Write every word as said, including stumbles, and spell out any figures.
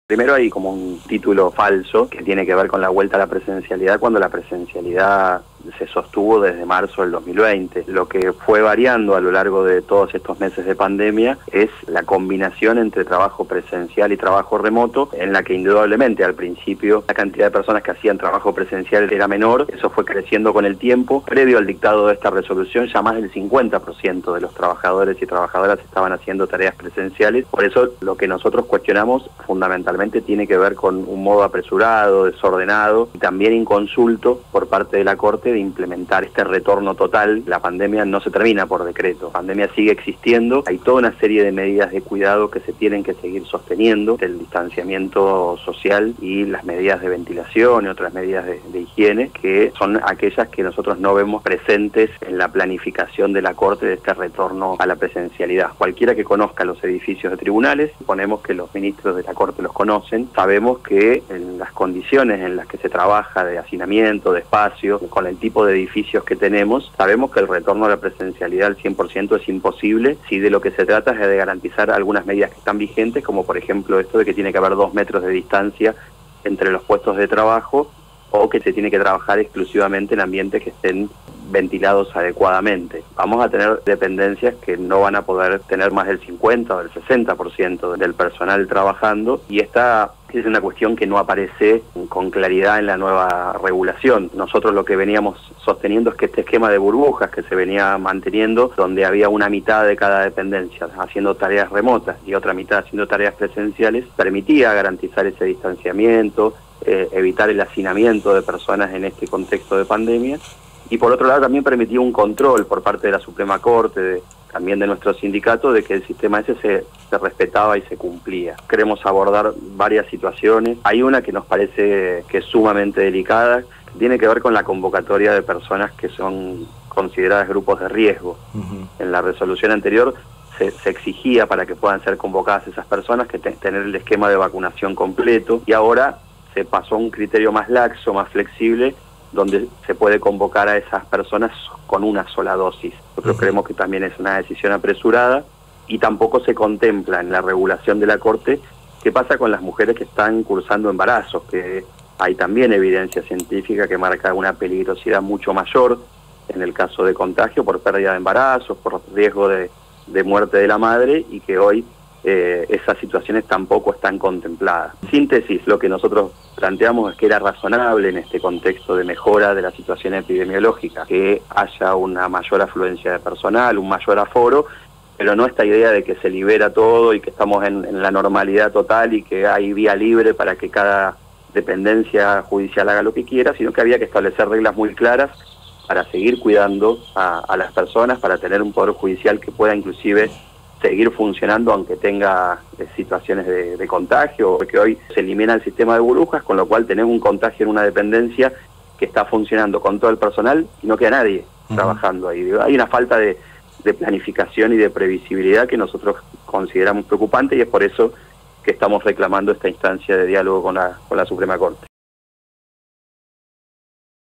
Primero hay como un título falso que tiene que ver con la vuelta a la presencialidad, cuando la presencialidad se sostuvo desde marzo del dos mil veinte. Lo que fue variando a lo largo de todos estos meses de pandemia es la combinación entre trabajo presencial y trabajo remoto, en la que indudablemente al principio la cantidad de personas que hacían trabajo presencial era menor. Eso fue creciendo con el tiempo. Previo al dictado de esta resolución, ya más del cincuenta por ciento de los trabajadores y trabajadoras estaban haciendo tareas presenciales. Por eso lo que nosotros cuestionamos fundamentalmente tiene que ver con un modo apresurado, desordenado y también inconsulto por parte de la Corte de implementar este retorno total. La pandemia no se termina por decreto, la pandemia sigue existiendo, hay toda una serie de medidas de cuidado que se tienen que seguir sosteniendo, el distanciamiento social y las medidas de ventilación y otras medidas de, de higiene, que son aquellas que nosotros no vemos presentes en la planificación de la Corte de este retorno a la presencialidad. Cualquiera que conozca los edificios de tribunales, suponemos que los ministros de la Corte los conocen, sabemos que en las condiciones en las que se trabaja de hacinamiento, de espacio, con el tipo de edificios que tenemos, sabemos que el retorno a la presencialidad al cien por ciento es imposible si de lo que se trata es de garantizar algunas medidas que están vigentes, como por ejemplo esto de que tiene que haber dos metros de distancia entre los puestos de trabajo, o que se tiene que trabajar exclusivamente en ambientes que estén ventilados adecuadamente. Vamos a tener dependencias que no van a poder tener más del cincuenta o del sesenta por ciento del personal trabajando, y esta es una cuestión que no aparece con claridad en la nueva regulación. Nosotros lo que veníamos sosteniendo es que este esquema de burbujas que se venía manteniendo, donde había una mitad de cada dependencia haciendo tareas remotas y otra mitad haciendo tareas presenciales, permitía garantizar ese distanciamiento, eh, evitar el hacinamiento de personas en este contexto de pandemia. Y por otro lado también permitía un control por parte de la Suprema Corte, de, también de nuestro sindicato, de que el sistema ese se, se respetaba y se cumplía. Queremos abordar varias situaciones. Hay una que nos parece que es sumamente delicada, que tiene que ver con la convocatoria de personas que son consideradas grupos de riesgo. Uh-huh. En la resolución anterior se, se exigía para que puedan ser convocadas esas personas que te, tener el esquema de vacunación completo, y ahora se pasó a un criterio más laxo, más flexible, donde se puede convocar a esas personas con una sola dosis. Nosotros uh-huh. creemos que también es una decisión apresurada, y tampoco se contempla en la regulación de la Corte qué pasa con las mujeres que están cursando embarazos, que hay también evidencia científica que marca una peligrosidad mucho mayor en el caso de contagio por pérdida de embarazos, por riesgo de, de muerte de la madre, y que hoy Eh, esas situaciones tampoco están contempladas. En síntesis, lo que nosotros planteamos es que era razonable en este contexto de mejora de la situación epidemiológica que haya una mayor afluencia de personal, un mayor aforo, pero no esta idea de que se libera todo y que estamos en, en la normalidad total y que hay vía libre para que cada dependencia judicial haga lo que quiera, sino que había que establecer reglas muy claras para seguir cuidando a, a las personas, para tener un poder judicial que pueda inclusive seguir funcionando aunque tenga eh, situaciones de, de contagio, porque hoy se elimina el sistema de burbujas, con lo cual tenemos un contagio en una dependencia que está funcionando con todo el personal y no queda nadie uh-huh. trabajando ahí. Hay una falta de, de planificación y de previsibilidad que nosotros consideramos preocupante, y es por eso que estamos reclamando esta instancia de diálogo con la, con la Suprema Corte.